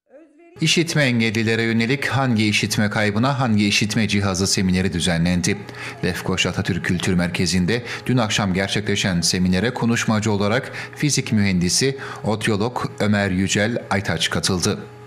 İşitme engellilere yönelik hangi işitme kaybına hangi işitme cihazı semineri düzenlendi. Lefkoş Atatürk Kültür Merkezi'nde dün akşam gerçekleşen seminere konuşmacı olarak fizik mühendisi, otyolog Ömer Yücel Aytaç katıldı.